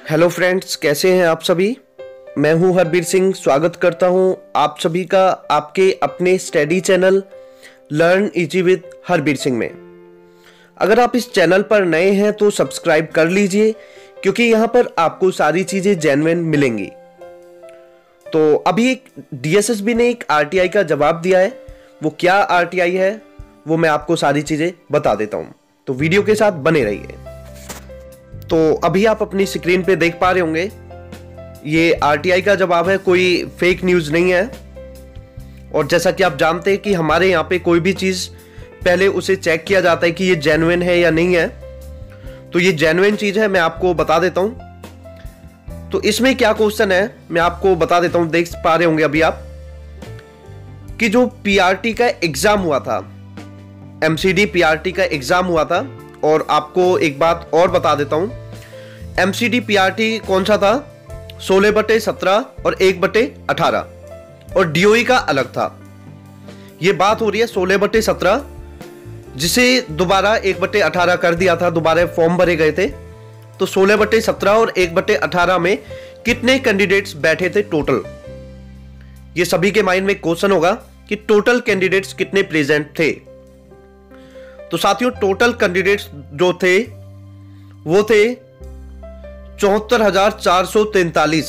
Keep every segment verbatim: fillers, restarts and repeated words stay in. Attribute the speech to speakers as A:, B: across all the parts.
A: Hello friends, कैसे हैं आप सभी। मैं हूं हरबीर सिंह। स्वागत करता हूं आप सभी का आपके अपने study channel learn easy with Harbir Singh में। अगर आप इस चैनल पर नए हैं तो सब्सक्राइब कर लीजिए, क्योंकि यहां पर आपको सारी चीज़ें जेन्युइन मिलेंगी। तो अभी एक डीएसएसबी ने एक आरटीआई का जवाब दिया है। वो क्या आरटीआई है वो मैं आपको सारी चीज़ें बता देता हूं, तो वीडियो के साथ बने रहिए। तो अभी आप अपनी स्क्रीन पे देख पा रहे होंगे, ये आरटीआई का जवाब है, कोई फेक न्यूज़ नहीं है। और जैसा कि आप जानते हैं कि हमारे यहाँ पे कोई भी चीज़ पहले उसे चेक किया जाता है कि ये जेन्युइन है या नहीं है। तो ये जेन्युइन चीज़ है, मैं आपको बता देता हूँ। तो इसमें क्या क्वेश्चन है मैं आपको बता देता हूँ। देख पा रहे होंगे अभी आप कि जो पीआरटी का एग्ज़ाम हुआ था, एमसीडी पीआरटी का एग्ज़ाम हुआ था। और आपको एक बात और बता देता हूं, एमसीडी पीआरटी कौन सा था, सोलह बटे सत्रह और एक बटे अठारह, और डीओई का अलग था। यह बात हो रही है सोलह बटे सत्रह, जिसे दोबारा एक बटे अठारह कर दिया था, दोबारा फॉर्म भरे गए थे। तो सोलह बटे सत्रह और एक बटे अठारह में कितने कैंडिडेट्स बैठे थे टोटल। ये सभी के माइंड में क्वेश्चन होगा कि टोटल कैंडिडेट्स कितने प्रेजेंट थे। तो साथियों, टोटल कैंडिडेट्स जो थे वो थे चौहत्तर हजार चार सौ तैंतालीस,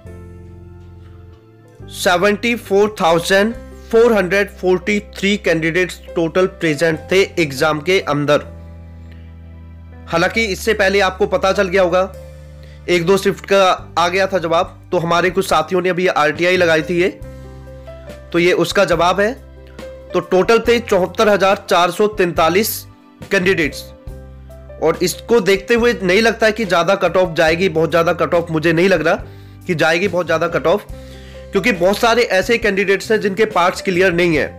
A: seventy four thousand four hundred forty three candidates total present थे एग्जाम के अंदर। हालांकि इससे पहले आपको पता चल गया होगा, एक दो शिफ्ट का आ गया था जवाब। तो हमारे कुछ साथियों ने अभी आरटीआई लगाई थी, ये तो ये उसका जवाब है। तो टोटल थे चौहत्तर हजार चार सौ तैंतालीस कैंडिडेट्स। और इसको देखते हुए नहीं लगता है कि ज़्यादा कट ऑफ जाएगी, बहुत ज़्यादा कट ऑफ मुझे नहीं लग रहा कि जाएगी बहुत ज़्यादा कट ऑफ, क्योंकि बहुत सारे ऐसे कैंडिडेट्स हैं जिनके पार्ट्स क्लियर नहीं है।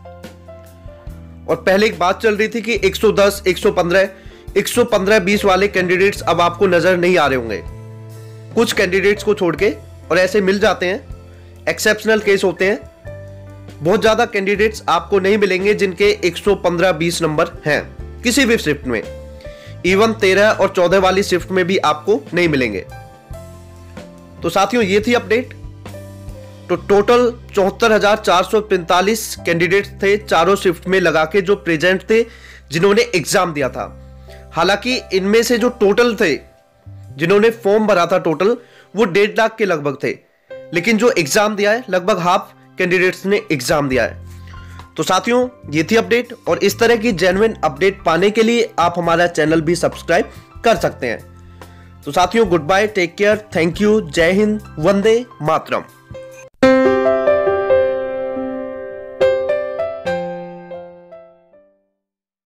A: और पहले एक बात चल रही थी कि एक सौ दस, एक सौ पंद्रह, एक सौ पंद्रह बीस वाले कैंडिडेट्स अब आपको नज़र नहीं आ रहे होंगे, कुछ कैंडिडेट्स को छोड़ के। और ऐसे मिल जाते हैं, एक्सेप्शनल केस होते हैं। बहुत ज़्यादा कैंडिडेट्स आपको नहीं मिलेंगे जिनके एक सौ पंद्रह बीस नंबर हैं किसी भी शिफ्ट में। इवन तेरह और चौदह वाली शिफ्ट में भी आपको नहीं मिलेंगे। तो साथियों, ये थी अपडेट। तो टोटल चौहत्तर हजार चार सौ पैंतालीस कैंडिडेट्स थे चारों शिफ्ट में लगा के, जो प्रेजेंट थे, जिन्होंने एग्जाम दिया था। हालांकि इनमें से जो टोटल थे जिन्होंने फॉर्म भरा था टोटल, वो डेढ़ लाख के लगभग थे। लेकिन जो एग्जाम दिया है, लगभग हाफ कैंडिडेट्स ने एग्जाम दिया है। तो साथियों, ये थी अपडेट। और इस तरह की जेन्युइन अपडेट पाने के लिए आप हमारा चैनल भी सब्सक्राइब कर सकते हैं। तो साथियों, good bye, take care, thank you, जय हिंद, वंदे मातरम।